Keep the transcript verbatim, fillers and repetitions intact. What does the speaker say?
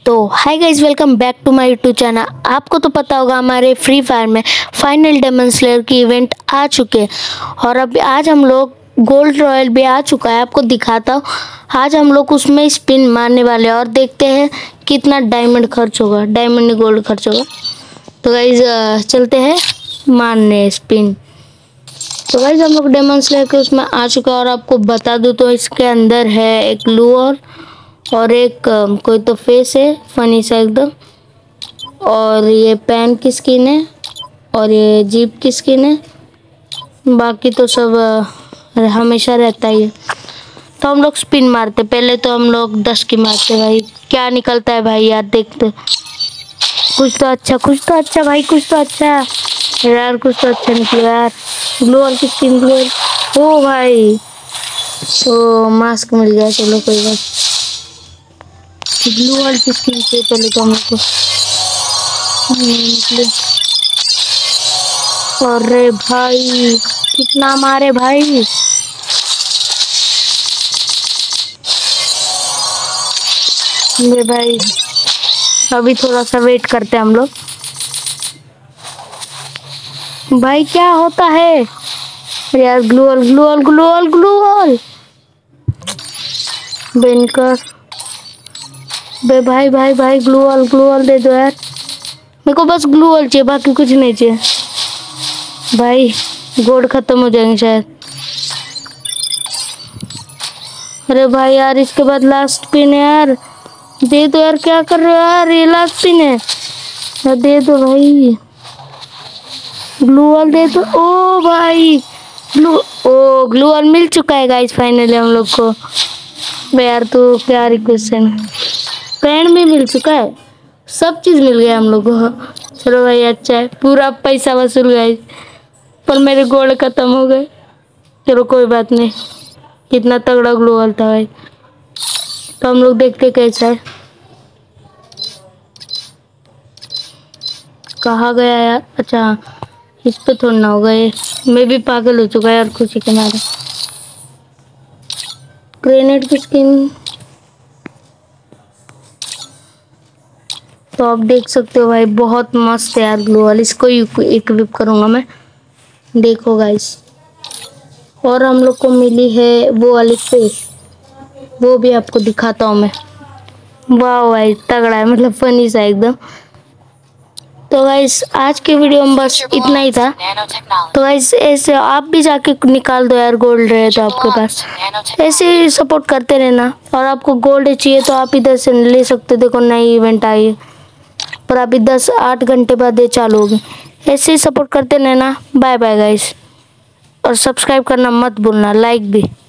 तो hi guys, welcome back to my YouTube channel. आपको तो पता होगा हमारे फ्री फायर में फाइनल डेमन स्लेयर की इवेंट आ चुके हैं और अब आज हम लोग गोल्ड रॉयल भी आ चुका है। आपको दिखाता हूँ। आज हम लोग उसमें स्पिन मारने वाले हैं और देखते हैं कितना डायमंड खर्च होगा, डायमंड नहीं गोल्ड खर्च होगा। तो गाइज चलते हैं मारने स्पिन। तो गाइज हम लोग डेमन स्लेयर के उसमें आ चुका है और आपको बता दूँ तो इसके अंदर है एक लूअर और एक uh, कोई तो फेस है फनी सा एकदम, और ये पैन की स्किन है और ये जीप की स्किन है। बाकी तो सब uh, हमेशा रहता ही है। तो हम लोग स्पिन मारते, पहले तो हम लोग दस की मारते। भाई क्या निकलता है भाई यार, देखते कुछ तो अच्छा, कुछ तो अच्छा भाई, कुछ तो अच्छा यार, कुछ तो अच्छा निकला यार। ग्लोअर की स्किन, ग्लोअर। ओ भाई ओ मास्क मिल गया, चलो कोई बात। ब्लू वाली की स्किन से पहले तो हमको निकले। अरे भाई कितना मारे भाई, मेरे भाई। अभी थोड़ा सा वेट करते हैं हम लोग। भाई क्या होता है यार, ग्लूअल ग्लूअल ग्लूअल ग्लूअल बेनकर बे भाई भाई भाई ग्लूअल ग्लूअल दे दो यार, मेरे को बस ग्लूअल चाहिए, बाकी कुछ नहीं चाहिए। भाई गोल्ड खत्म हो जाएंगे शायद। अरे भाई यार इसके बाद लास्ट पिन है यार, दे दो यार, क्या कर रहे हो यार, ये लास्ट पिन है यार, दे दो भाई, ग्लूअल दे दो। ओ भाई ग्लू ओ ग्लूअल मिल चुका है गाइस फाइनली हम लोग को। यार तो क्या रिक्वेस्ट है, पैन भी मिल चुका है, सब चीज़ मिल गया हम लोग को। चलो भाई अच्छा है, पूरा पैसा वसूल गया, पर मेरे गोल्ड खत्म हो गए। चलो कोई बात नहीं, कितना तगड़ा ग्लोअल था भाई। तो हम लोग देखते कैसा है। कहाँ गया यार, अच्छा इस पे थोड़ा ना होगा ये, मैं भी पागल हो चुका यार खुशी के मारे। ग्रेनेड की स्किन तो आप देख सकते हो भाई, बहुत मस्त है यार ग्लोअल, इसको इक्विप करूंगा मैं, देखो गाइस। और हम लोग को मिली है वो वाली फेस, वो भी आपको दिखाता हूँ मैं। वाह भाई तगड़ा है, मतलब फनी सा एकदम। तो गाइस आज के वीडियो में बस इतना ही था। तो गाइस ऐसे आप भी जाके निकाल दो यार, गोल्ड रहे तो आपके पास, ऐसे ही सपोर्ट करते रहना। और आपको गोल्ड चाहिए तो आप इधर से ले सकते हो, देखो नई इवेंट आई है, पर अभी दस आठ घंटे बाद ये चालू होगी। ऐसे ही सपोर्ट करते रहना। बाय बाय गाइस, और सब्सक्राइब करना मत भूलना, लाइक भी।